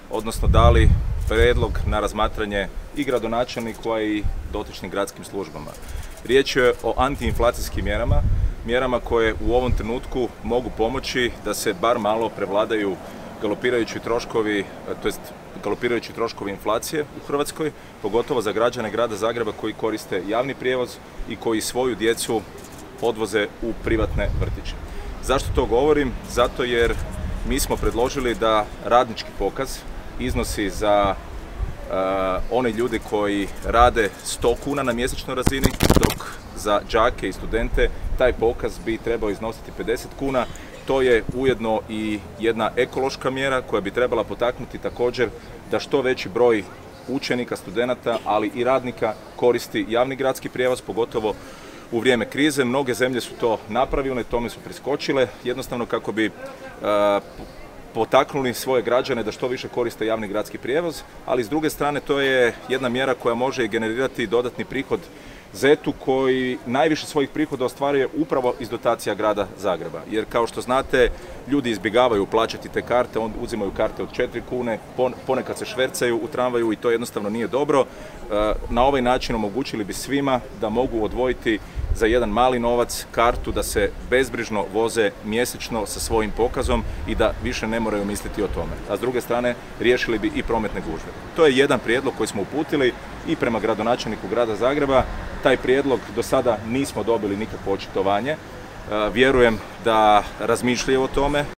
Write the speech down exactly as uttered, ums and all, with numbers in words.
odnosno dali prijedlog na razmatranje i gradonačelniku, a i dotičnim gradskim službama. Riječ je o antiinflacijskim mjerama, mjerama koje u ovom trenutku mogu pomoći da se bar malo prevladaju galopirajući troškovi, to jest galopirajući troškovi inflacije u Hrvatskoj, pogotovo za građane grada Zagreba koji koriste javni prijevoz i koji svoju djecu odvoze u privatne vrtiće. Zašto to govorim? Zato jer mi smo predložili da radnički pokaz iznosi za uh, one ljudi koji rade sto kuna na mjesečnoj razini, dok za đake i studente taj pokaz bi trebao iznositi pedeset kuna. To je ujedno i jedna ekološka mjera koja bi trebala potaknuti također da što veći broj učenika, studenata, ali i radnika koristi javni gradski prijevoz, pogotovo u vrijeme krize. Mnoge zemlje su to napravile, tome su priskočile, jednostavno kako bi uh, potaknuli svoje građane da što više koriste javni gradski prijevoz, ali s druge strane to je jedna mjera koja može generirati dodatni prihod zetu koji najviše svojih prihoda ostvaruje upravo iz dotacija grada Zagreba. Jer kao što znate, ljudi izbjegavaju plaćati te karte, on uzimaju karte od četiri kune, ponekad se švercaju u tramvaju i to jednostavno nije dobro. Na ovaj način omogućili bi svima da mogu odvojiti za jedan mali novac kartu, da se bezbrižno voze mjesečno sa svojim pokazom i da više ne moraju misliti o tome. A s druge strane, riješili bi i prometne gužve. To je jedan prijedlog koji smo uputili i prema gradonačelniku grada Zagreba. Taj prijedlog do sada nismo dobili nikakvo očitovanje. Vjerujem da razmišljaju o tome.